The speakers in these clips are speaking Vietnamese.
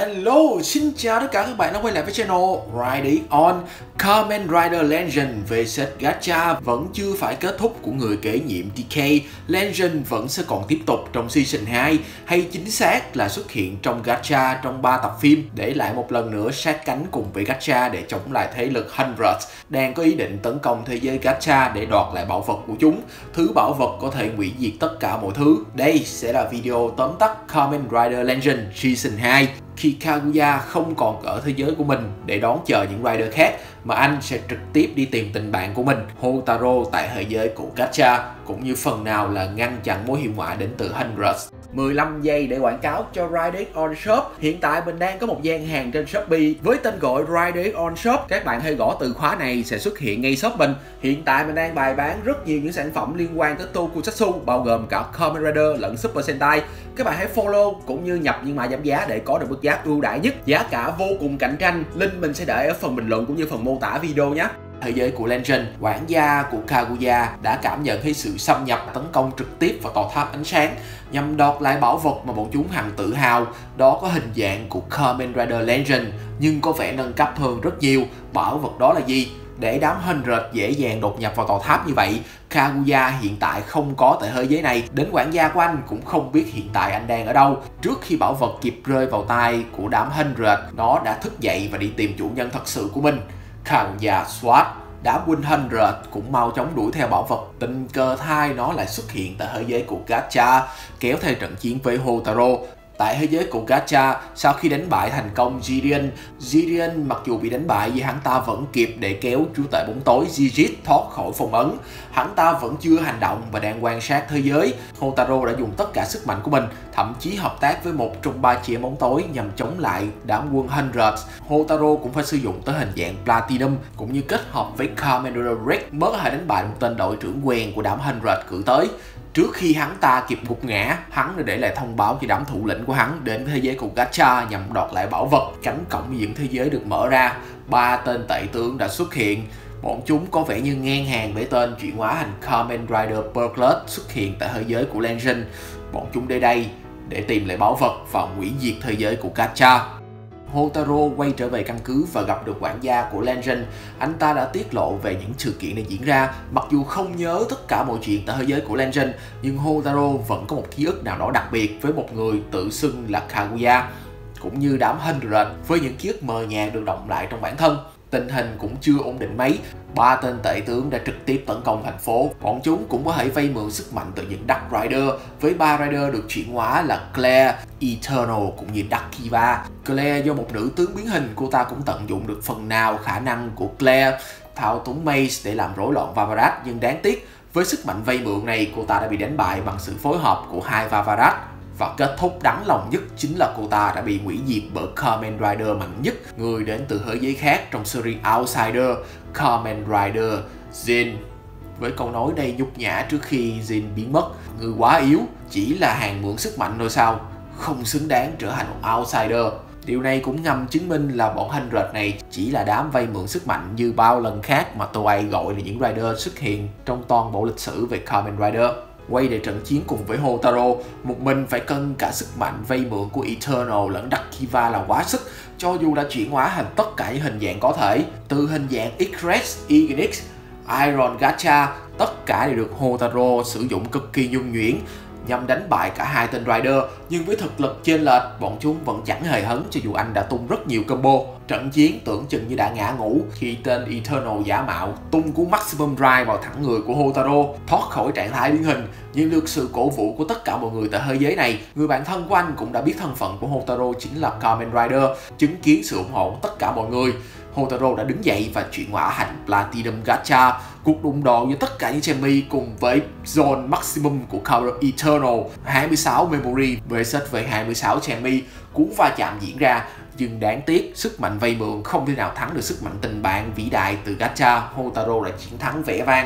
Hello, xin chào tất cả các bạn đã quay lại với channel Ride It On. Kamen Rider Legend vs Gacha vẫn chưa phải kết thúc của người kế nhiệm DK. Legend vẫn sẽ còn tiếp tục trong season 2, hay chính xác là xuất hiện trong Gacha trong 3 tập phim, để lại một lần nữa sát cánh cùng với Gacha để chống lại thế lực Hundreds đang có ý định tấn công thế giới Gacha để đoạt lại bảo vật của chúng. Thứ bảo vật có thể hủy diệt tất cả mọi thứ. Đây sẽ là video tóm tắt Kamen Rider Legend Season 2, khi Kaguya không còn ở thế giới của mình để đón chờ những rider khác, mà anh sẽ trực tiếp đi tìm tình bạn của mình Hotaro tại hệ giới của Gacha, cũng như phần nào là ngăn chặn mối hiểm họa đến từ Hundreds. 15 giây để quảng cáo cho Ride It On Shop. Hiện tại mình đang có một gian hàng trên Shopee với tên gọi Ride It On Shop. Các bạn hay gõ từ khóa này sẽ xuất hiện ngay shop mình. Hiện tại mình đang bày bán rất nhiều những sản phẩm liên quan tới Tokusatsu, bao gồm cả Kamen Rider lẫn Super Sentai. Các bạn hãy follow cũng như nhập những mã giảm giá để có được mức giá ưu đãi nhất. Giá cả vô cùng cạnh tranh. Link mình sẽ để ở phần bình luận cũng như phần mô tả video nhé. Thế giới của Legend, quản gia của Kaguya đã cảm nhận thấy sự xâm nhập tấn công trực tiếp vào tòa tháp ánh sáng nhằm đoạt lại bảo vật mà bọn chúng hằng tự hào. Đó có hình dạng của Kamen Rider Legend nhưng có vẻ nâng cấp hơn rất nhiều. Bảo vật đó là gì? Để đám Hundred dễ dàng đột nhập vào tòa tháp như vậy, Kaguya hiện tại không có tại thế giới này. Đến quản gia của anh cũng không biết hiện tại anh đang ở đâu. Trước khi bảo vật kịp rơi vào tay của đám Hundred, nó đã thức dậy và đi tìm chủ nhân thật sự của mình. Kaguya SWAT. Đám Win Hundred cũng mau chóng đuổi theo bảo vật. Tình cờ thay nó lại xuất hiện tại thế giới của Gacha, kéo theo trận chiến với Hotaro. Tại thế giới của Gacha, sau khi đánh bại thành công Jiren mặc dù bị đánh bại nhưng hắn ta vẫn kịp để kéo chúa tể bóng tối Jijit thoát khỏi phong ấn. Hắn ta vẫn chưa hành động và đang quan sát thế giới. Hotaro đã dùng tất cả sức mạnh của mình, thậm chí hợp tác với một trong 3 chị em bóng tối nhằm chống lại đám quân Hundreds. Hotaro cũng phải sử dụng tới hình dạng Platinum cũng như kết hợp với Kamen Rider Rex mới có thể đánh bại một tên đội trưởng quen của đám Hundreds cử tới. Trước khi hắn ta kịp gục ngã, hắn đã để lại thông báo cho đám thủ lĩnh của hắn đến với thế giới của Gacha nhằm đoạt lại bảo vật. Cánh cổng giữa thế giới được mở ra, 3 tên tể tướng đã xuất hiện. Bọn chúng có vẻ như ngang hàng với tên chuyển hóa thành Kamen Rider Perclus xuất hiện tại thế giới của Legend. Bọn chúng đến đây để tìm lại bảo vật và hủy diệt thế giới của Gacha. Hotaro quay trở về căn cứ và gặp được quản gia của Legend. Anh ta đã tiết lộ về những sự kiện này diễn ra. Mặc dù không nhớ tất cả mọi chuyện tại thế giới của Legend, nhưng Hotaro vẫn có một ký ức nào đó đặc biệt với một người tự xưng là Kaguya, cũng như đám Hundred với những ký ức mờ nhạt được động lại trong bản thân. Tình hình cũng chưa ổn định mấy. 3 tên tể tướng đã trực tiếp tấn công thành phố. Bọn chúng cũng có thể vay mượn sức mạnh từ những Dark Rider, với 3 Rider được chuyển hóa là Claire, Eternal cũng như Dark Kiva. Claire do một nữ tướng biến hình, cô ta cũng tận dụng được phần nào khả năng của Claire, thao túng Maze để làm rối loạn Vavarat, nhưng đáng tiếc với sức mạnh vay mượn này, cô ta đã bị đánh bại bằng sự phối hợp của 2 Vavarat. Và kết thúc đáng lòng nhất chính là cô ta đã bị hủy diệt bởi Kamen Rider mạnh nhất, người đến từ thế giới khác trong series Outsider, Kamen Rider Jin. Với câu nói đầy nhục nhã trước khi Jin biến mất: người quá yếu, chỉ là hàng mượn sức mạnh thôi sao, không xứng đáng trở thành một Outsider. Điều này cũng ngầm chứng minh là bọn Hundred này chỉ là đám vay mượn sức mạnh như bao lần khác mà Toei gọi là những Rider xuất hiện trong toàn bộ lịch sử về Kamen Rider. Quay để trận chiến cùng với Hotaro, một mình phải cân cả sức mạnh vay mượn của Eternal lẫn Dark Kiva là quá sức, cho dù đã chuyển hóa thành tất cả những hình dạng có thể. Từ hình dạng X-Rex, Ignix, Iron Gacha, tất cả đều được Hotaro sử dụng cực kỳ nhuần nhuyễn nhằm đánh bại cả 2 tên Rider, nhưng với thực lực chênh lệch, bọn chúng vẫn chẳng hề hấn cho dù anh đã tung rất nhiều combo. Trận chiến tưởng chừng như đã ngã ngũ khi tên Eternal giả mạo tung cú Maximum Drive vào thẳng người của Hotaro, thoát khỏi trạng thái biến hình. Nhưng được sự cổ vũ của tất cả mọi người tại thế giới này, người bạn thân của anh cũng đã biết thân phận của Hotaro chính là Kamen Rider. Chứng kiến sự ủng hộ của tất cả mọi người, Hotaro đã đứng dậy và chuyển hóa thành Platinum Gacha. Cuộc đụng độ với tất cả những Chemi cùng với Zone Maximum của Kamen Eternal, 26 Memory vs với 26 Chemi. Cú va chạm diễn ra, nhưng đáng tiếc sức mạnh vay mượn không thể nào thắng được sức mạnh tình bạn vĩ đại từ Gacha. Hotaro đã chiến thắng vẻ vang.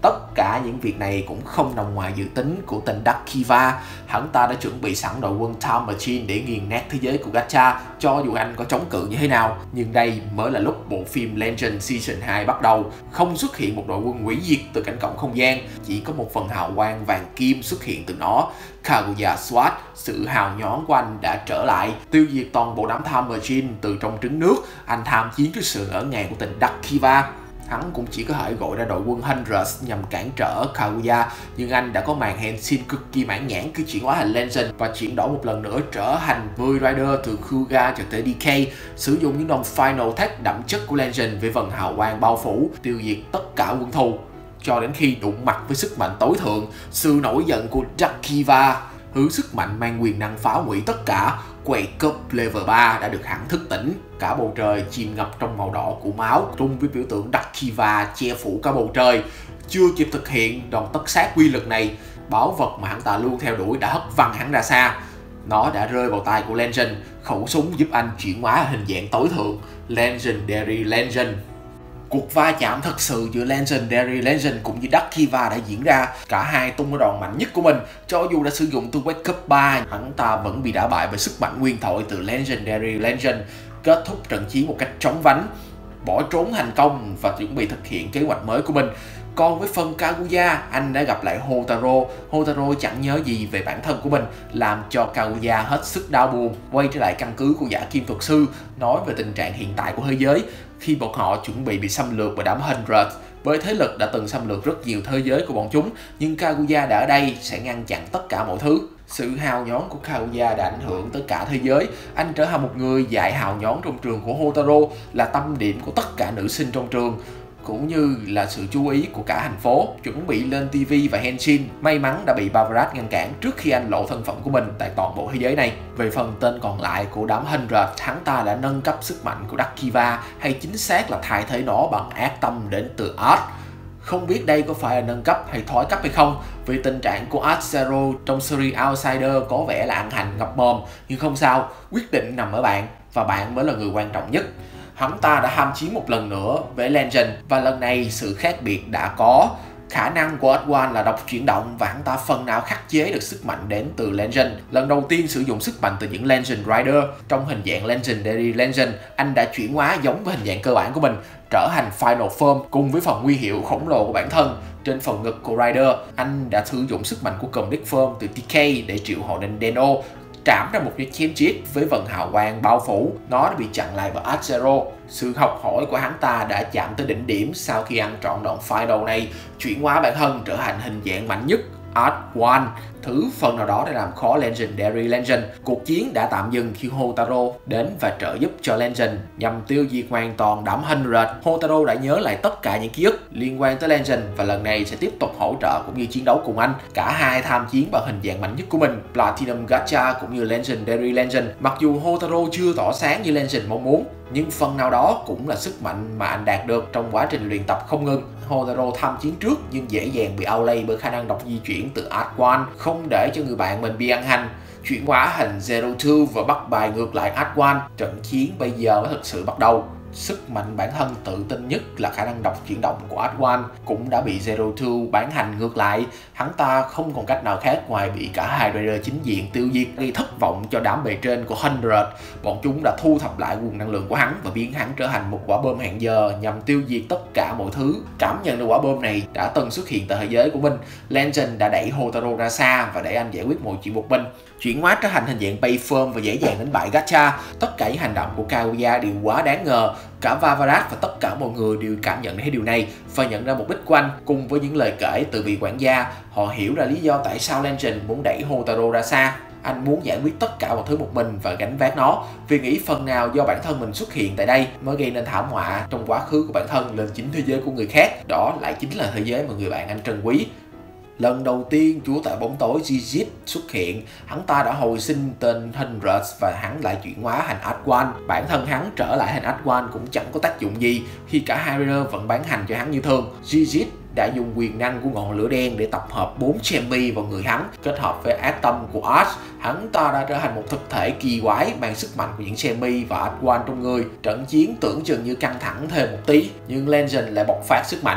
Tất cả những việc này cũng không nằm ngoài dự tính của tên Dark Kiva. Hắn ta đã chuẩn bị sẵn đội quân Time Machine để nghiền nát thế giới của Gacha cho dù anh có chống cự như thế nào. Nhưng đây mới là lúc bộ phim Legend Season 2 bắt đầu. Không xuất hiện một đội quân hủy diệt từ cánh cổng không gian, chỉ có một phần hào quang vàng kim xuất hiện từ nó. Kaguya SWAT, sự hào nhoáng của anh đã trở lại, tiêu diệt toàn bộ đám Time Machine từ trong trứng nước. Anh tham chiến trước sự ngỡ ngàng của tên Dark Kiva. Hắn cũng chỉ có thể gọi ra đội quân Hundreds nhằm cản trở Kaguya, nhưng anh đã có màn henshin cực kỳ mãn nhãn khi chuyển hóa thành Legend và chuyển đổi một lần nữa trở thành 10 Rider từ Kuga cho tới DK, sử dụng những đòn Final Attack đậm chất của Legend với vần hào quang bao phủ, tiêu diệt tất cả quân thù. Cho đến khi đụng mặt với sức mạnh tối thượng, sự nổi giận của Dark Kiva, thứ sức mạnh mang quyền năng phá hủy tất cả, Wake Up Level 3 đã được hắn thức tỉnh. Cả bầu trời chìm ngập trong màu đỏ của máu, chung với biểu tượng Dark Kiva che phủ cả bầu trời. Chưa kịp thực hiện đòn tất sát quy lực này, báu vật mà hắn ta luôn theo đuổi đã hất văng hắn ra xa. Nó đã rơi vào tay của Legend, khẩu súng giúp anh chuyển hóa hình dạng tối thượng, Legendary Legend. Cuộc va chạm thật sự giữa Legendary Legend cũng như Dark Kiva đã diễn ra. Cả hai tung cái đòn mạnh nhất của mình. Cho dù đã sử dụng từ Wake Up 3, hắn ta vẫn bị đả bại bởi sức mạnh nguyên thổi từ Legendary Legend. Kết thúc trận chiến một cách chóng vánh, bỏ trốn thành công và chuẩn bị thực hiện kế hoạch mới của mình. Còn với phần Kaguya, anh đã gặp lại Hotaro. Hotaro chẳng nhớ gì về bản thân của mình, làm cho Kaguya hết sức đau buồn. Quay trở lại căn cứ của Giả Kim Thuật Sư, nói về tình trạng hiện tại của thế giới khi bọn họ chuẩn bị xâm lược bởi đám Hundred, bởi thế lực đã từng xâm lược rất nhiều thế giới của bọn chúng. Nhưng Kaguya đã ở đây sẽ ngăn chặn tất cả mọi thứ. Sự hào nhoáng của Kaguya đã ảnh hưởng tới cả thế giới. Anh trở thành một người dạy hào nhoáng trong trường của Hotaro, là tâm điểm của tất cả nữ sinh trong trường, cũng như là sự chú ý của cả thành phố. Chuẩn bị lên TV và henshin, may mắn đã bị Bavarat ngăn cản trước khi anh lộ thân phận của mình tại toàn bộ thế giới này. Về phần tên còn lại của đám Hundred, hắn ta đã nâng cấp sức mạnh của Dark Kiva, hay chính xác là thay thế nó bằng ác tâm đến từ Art. Không biết đây có phải là nâng cấp hay thoái cấp hay không, vì tình trạng của Art Zero trong series Outsider có vẻ là ăn hành ngập mồm, nhưng không sao, quyết định nằm ở bạn, và bạn mới là người quan trọng nhất. Hắn ta đã tham chiến một lần nữa với Legend, và lần này sự khác biệt đã có. Khả năng của Adwan là độc chuyển động, và hắn ta phần nào khắc chế được sức mạnh đến từ Legend. Lần đầu tiên sử dụng sức mạnh từ những Legend Rider trong hình dạng Legendary Legend, anh đã chuyển hóa giống với hình dạng cơ bản của mình, trở thành Final Form cùng với phần huy hiệu khổng lồ của bản thân. Trên phần ngực của Rider, anh đã sử dụng sức mạnh của Complete Form từ TK để triệu hồi đến Deno, trảm ra một cái chém chết với vần hào quang bao phủ. Nó đã bị chặn lại bởi Art Zero. Sự học hỏi của hắn ta đã chạm tới đỉnh điểm sau khi ăn trọn đoạn final này, chuyển hóa bản thân trở thành hình dạng mạnh nhất, Art One. Thứ phần nào đó để làm khó Legendary Legend. Cuộc chiến đã tạm dừng khi Hotaro đến và trợ giúp cho Legend nhằm tiêu diệt hoàn toàn đám Hundred. Hotaro đã nhớ lại tất cả những ký ức liên quan tới Legend và lần này sẽ tiếp tục hỗ trợ cũng như chiến đấu cùng anh. Cả hai tham chiến bằng hình dạng mạnh nhất của mình, Platinum Gacha cũng như Legendary Legend. Mặc dù Hotaro chưa tỏ sáng như Legend mong muốn, nhưng phần nào đó cũng là sức mạnh mà anh đạt được trong quá trình luyện tập không ngừng. Hotaro tham chiến trước nhưng dễ dàng bị outlay bởi khả năng đọc di chuyển từ Art One, không để cho người bạn mình bị ăn hành. Chuyển hóa thành Zero Two và bắt bài ngược lại Art One. Trận chiến bây giờ mới thực sự bắt đầu. Sức mạnh bản thân tự tin nhất là khả năng đọc chuyển động của Art One cũng đã bị Zero Two bán hành ngược lại. Hắn ta không còn cách nào khác ngoài bị cả hai Raider chính diện tiêu diệt, gây thất vọng cho đám bề trên của Hundred. Bọn chúng đã thu thập lại nguồn năng lượng của hắn và biến hắn trở thành một quả bom hẹn giờ nhằm tiêu diệt tất cả mọi thứ. Cảm nhận được quả bom này đã từng xuất hiện tại thế giới của mình, Legend đã đẩy Hotaro ra xa và để anh giải quyết mọi chuyện một mình. Chuyển hóa trở thành hình dạng Payphone và dễ dàng đánh bại Gacha. Tất cả những hành động của Kaguya đều quá đáng ngờ. Cả Vavarat và tất cả mọi người đều cảm nhận thấy điều này và nhận ra mục đích của anh. Cùng với những lời kể từ vị quản gia, họ hiểu ra lý do tại sao Legend muốn đẩy Hotaro ra xa. Anh muốn giải quyết tất cả mọi thứ một mình và gánh vác nó, vì nghĩ phần nào do bản thân mình xuất hiện tại đây mới gây nên thảm họa trong quá khứ của bản thân lên chính thế giới của người khác. Đó lại chính là thế giới mà người bạn anh trân quý. Lần đầu tiên chúa tể bóng tối Gigit xuất hiện, hắn ta đã hồi sinh tên Hundred và hắn lại chuyển hóa thành Art One. Bản thân hắn trở lại thành Art One cũng chẳng có tác dụng gì khi cả hai Raider vẫn bán hành cho hắn như thường. Gigit đã dùng quyền năng của ngọn lửa đen để tập hợp 4 Chemi vào người hắn, kết hợp với ác tâm của Art. Hắn ta đã trở thành một thực thể kỳ quái mang sức mạnh của những Chemi và Art One trong người. Trận chiến tưởng chừng như căng thẳng thêm một tí, nhưng Legend lại bộc phát sức mạnh.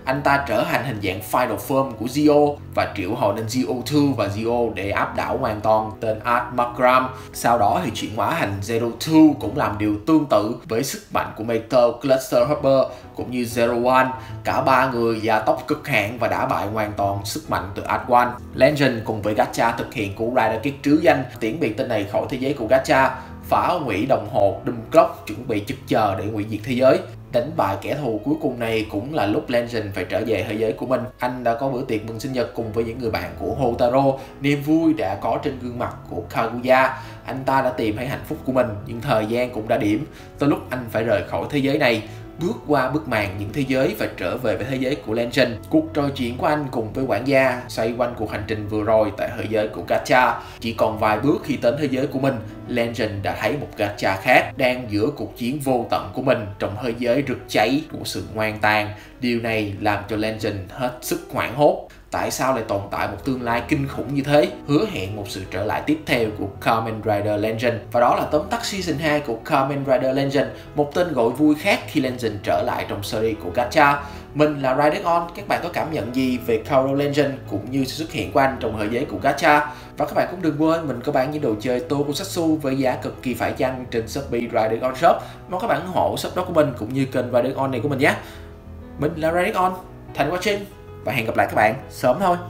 anh ta trở thành hình dạng final form của Zio và triệu hồi nên Zeo2 và Zio để áp đảo hoàn toàn tên Art Markram. Sau đó thì chuyển hóa thành Zero2 cũng làm điều tương tự với sức mạnh của Mentor Cluster Hopper cũng như Zero One. Cả ba người gia tốc cực hạn và đả bại hoàn toàn sức mạnh từ Art One. Legend cùng với Gacha thực hiện cú Rider Kick trứ danh tiễn biệt tên này khỏi thế giới của Gacha, phá hủy đồng hồ Doom Clock chuẩn bị trực chờ để hủy diệt thế giới. Đánh bại kẻ thù cuối cùng này cũng là lúc Legend phải trở về thế giới của mình. Anh đã có bữa tiệc mừng sinh nhật cùng với những người bạn của Houtaro. Niềm vui đã có trên gương mặt của Kaguya. Anh ta đã tìm thấy hạnh phúc của mình, nhưng thời gian cũng đã điểm tới lúc anh phải rời khỏi thế giới này, bước qua bức màn những thế giới và trở về với thế giới của Legend. Cuộc trò chuyện của anh cùng với quản gia xoay quanh cuộc hành trình vừa rồi tại thế giới của Gacha. Chỉ còn vài bước khi đến thế giới của mình, Legend đã thấy một Gacha khác đang giữa cuộc chiến vô tận của mình trong thế giới rực cháy của sự ngoan tàn. Điều này làm cho Legend hết sức hoảng hốt. Tại sao lại tồn tại một tương lai kinh khủng như thế? Hứa hẹn một sự trở lại tiếp theo của Kamen Rider Legend. Và đó là tóm tắt Season 2 của Kamen Rider Legend, một tên gọi vui khác khi Legend trở lại trong series của Gacha. Mình là Rider On, các bạn có cảm nhận gì về Kaoru Legend cũng như sự xuất hiện của anh trong thế giới của Gacha? Và các bạn cũng đừng quên mình có bán những đồ chơi Tokusatsu với giá cực kỳ phải chăng trên Shopee Rider On Shop. Mong các bạn ủng hộ shop đó của mình cũng như kênh Rider On này của mình nhé. Mình là Rider On, thanks for watching và hẹn gặp lại các bạn sớm thôi.